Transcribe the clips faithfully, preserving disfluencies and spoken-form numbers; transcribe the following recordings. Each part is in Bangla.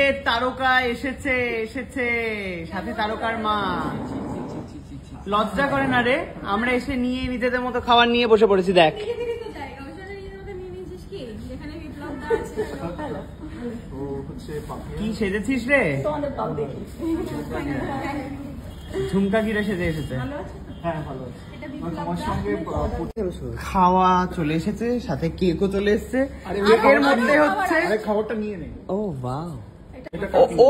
তারকা এসেছে এসেছে সাথে তারকার মা। লজ্জা করে না রে? আমরা এসে নিয়ে নিজেদের মতো খাবার নিয়ে বসে পড়েছি। দেখ কি সেজেছিস রে? ঝুমকা কিরে সেজে এসেছে। খাওয়া চলে এসেছে, সাথে কেকও চলে এসেছে। কেকের মধ্যে হচ্ছে খাবারটা নিয়ে নে। ও ওয়াও, ও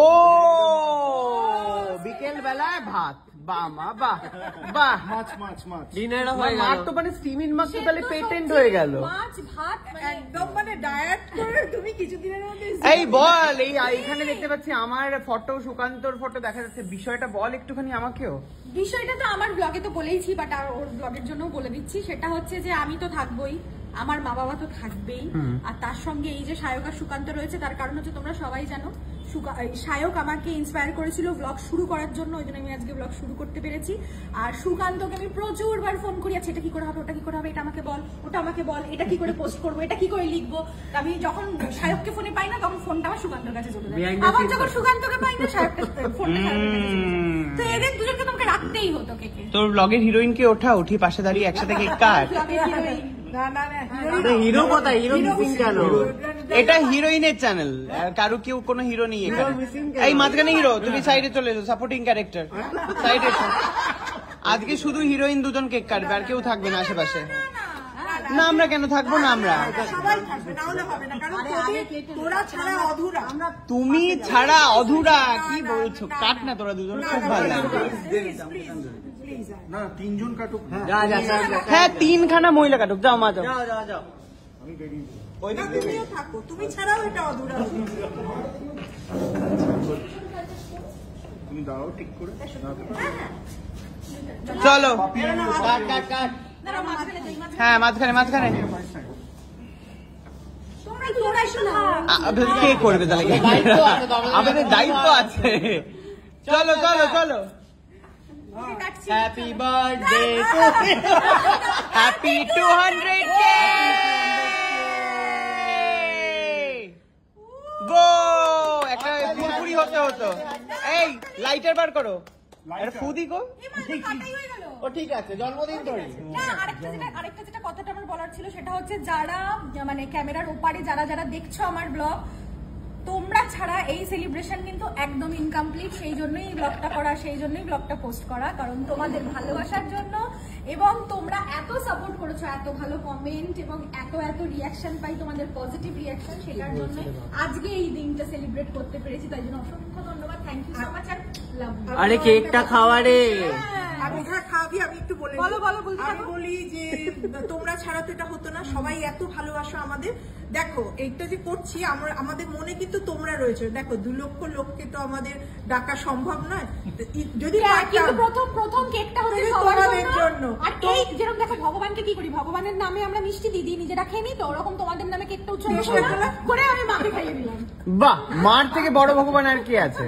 বিকেল বেলায় ভাত। বাহ মা বাহ বাহ, মাছ মাছ মাছ ডিনার হয়ে গেল। মাছ তো মানে স্টিমিং মাছ তো তাহলে পেটেন্ট হয়ে গেল। মাছ ভাত একদম মানে ডায়েট করে তুমি কিছুদিনের মধ্যে। এই বল, এই এখানে দেখতে পাচ্ছি আমার ফটো, সুকান্তর ফটো দেখা যাচ্ছে। বিষয়টা বল একটুখানি আমাকেও। বিষয়টা তো আমার ব্লগে তো বলেইছি, বাট আর ওর ব্লগের জন্য বলে দিচ্ছি। সেটা হচ্ছে যে আমি তো থাকবোই, আমার মা বাবা তো থাকবেই, আর তার সঙ্গে এই যে সায়ক আর সুকান্ত রয়েছে, তার কারণ হচ্ছে তোমরা সবাই জানো সায়ক আমাকে ইন্সপায়ার করেছিল ব্লগ শুরু করার জন্য, ওই জন্য আমি আজকে ব্লগ শুরু করতে পেরেছি। আর সুকান্তকে আমি প্রচুর বার ফোন করি, আচ্ছা এটা কি করে হবে, ওটা কি করে হবে, এটা আমাকে বল, ওটা আমাকে বল, এটা কি করে পোস্ট করবো, এটা কি করে লিখবো। আমি যখন সায়ককে ফোনে পাই না তখন ফোনটা আমার সুকান্তর কাছে চলে যায়, আবার যখন সুকান্তকে পাই না সায়ককে ফোনটা সায়কের কাছে চলে যায়। তো এদের দুজনকে তোমাকে রাখতেই হতো। কেকে তোর ব্লগের হিরোইনকে ওঠা, উঠি পাশে দাঁড়িয়ে একসাথে কেক কাট। হিরো কোথায়? হিরো মিসিং কেন? এটা হিরোইনের চ্যানেল, কারো কেউ কোনো হিরো নেই এখানে। এই মাঝখানে হিরো, তুমি সাইডে চলে এসো, সাপোর্টিং ক্যারেক্টার সাইডে এসো। আজকে শুধু হিরোইন দুজন কেক কাটবে, আর কেউ থাকবে না আশেপাশে। না আমরা কেন থাকবো না? আমরা তুমি ছাড়া অধুরা। কি বলছো? কাট না তোরা দুজন, খুব ভালো লাগবে। না তিনজন কাটুক। হ্যাঁ তিনখানা মহিলা কাটুক। যাও মা, যাও যাও যাও। তুমি ছাড়াও এটা অধুরা। তুমি দাঁড়াও ঠিক করে। চলো হ্যাঁ মাঝখানে মাঝখানে। কে করবে তাহলে? আমাদের দায়িত্ব আছে। চলো চলো চলো। Happy birthday to happy two hundred কে গো। একটা পুরোপুরি হতে হতো। এই লাইটার বার করো, ফুদি গো। ও ঠিক আছে, জন্মদিন ধরে। আরেকটা যেটা আরেকটা যেটা কথাটা আমার বলার ছিল সেটা হচ্ছে যারা মানে ক্যামেরার ওপারে যারা যারা দেখছো আমার ব্লগ, তোমরা ছাড়া এই সেলিব্রেশন কিন্তু একদম ইনকমপ্লিট। সেই জন্যই ব্লগটা করা, সেই জন্যই ব্লগটা পোস্ট করা, কারণ তোমাদের ভালোবাসার জন্য। এবং তোমরা এত সাপোর্ট করেছো, এত ভালো কমেন্ট এবং এত এত রিয়াকশন পাই, তোমাদের পজিটিভ রিয়াকশন, সেটার জন্য আজকে এই দিনটা সেলিব্রেট করতে পেরেছি। তাই জন্য অসংখ্য ধন্যবাদ, থ্যাংক ইউ সো মাচ। আর লাভ। আরে কেকটা খাওয়া রে। আমি যা খাবি আমি একটু বলে বলো বলো বলতে আমি বলি যে তোমরা ছাড়া তো এটা হতো না। সবাই এত ভালোবাসো আমাদের। দেখো এইটা যে করছি আমরা, আমাদের মনে কিন্তু তোমরা রয়েছে। দেখো দু লক্ষ লোককে তো আমাদের ডাকা সম্ভব নয়। যদি কিন্তু প্রথম প্রথম কেকটা হচ্ছে সবার জন্য। আর কেক যেরকম দেখো ভগবানকে কি করি, ভগবানের নামে আমরা মিষ্টি দিদি নিজেরা খেয়ে নিই, তো ওরকম তোমাদের নামে কেকটা উৎসর্গ করে আমি মাকে খাইয়ে দিলাম। বাহ, মার থেকে বড় ভগবান আর কি আছে?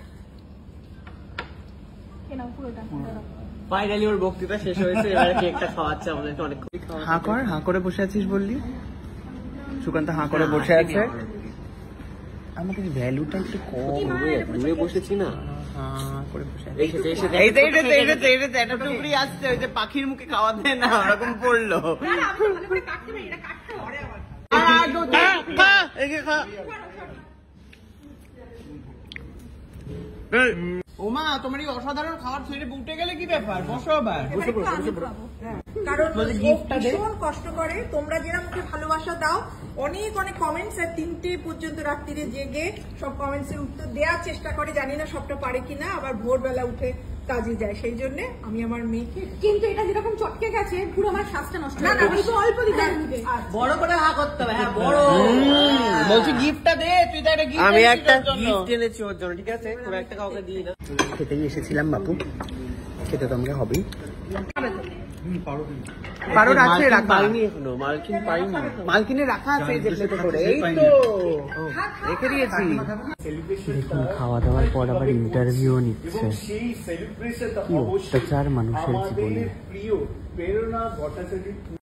ফাইনালি ওর বক্তৃতা শেষ হয়েছে, এবারে কেকটা খাওয়াচ্ছে আমাদেরকে। অনেক হাঁ কর, হাঁ করে বসে আছিস বললি। সুকান্ত হাঁ করে বসে আছে। আমাকে ভ্যালুটা একটু কম। দূরে বসেছি না, হাঁ করে বসে আছে। এসেছে এসেছে এই তো এসেছে এসেছে এসেছে একটা টুকরি আসছে, ওই যে পাখির মুখে খাওয়া দেয় না ওরকম পড়লো। ওমা তোমার এই অসাধারণ খাবার ছেড়ে উঠে গেলে কি ব্যাপার? বসো আবার। কারণ ভীষণ কষ্ট করে। তোমরা যেরকম আমাকে ভালোবাসা দাও, অনেক অনেক কমেন্টস, আর তিনটে পর্যন্ত রাত্রিরে জেগে সব কমেন্টস এর উত্তর দেওয়ার চেষ্টা করে। জানি না সবটা পারে কিনা, আবার ভোরবেলা উঠে কাজে যায়। সেই জন্য আমি আমার মেয়েকে, কিন্তু এটা যেরকম চটকে গেছে পুরো আমার শ্বাসটা নষ্ট হয়ে গেছে। একটু অল্প দিতে হবে, বড় করে হা করতে হবে। হ্যাঁ বড় বলছি গিফটটা দে। তুই তো একটা গিফট, আমি একটা গিফট এনেছি ওর জন্য, ঠিক আছে? খুব একটা কাউকে দিই না। খেতেই এসেছিলাম বাপু, খেতে তো আমাকে হবেই। পারোর আছে রাখা? পাইনি এখনো, মালকিন পাইনি। মালকিনে রাখা আছে যে প্লেটে করে। এই তো রেখে দিয়েছি। দেখুন খাওয়া দাওয়ার পর আবার ইন্টারভিউ নিচ্ছে। কি অত্যাচার মানুষের জীবনে।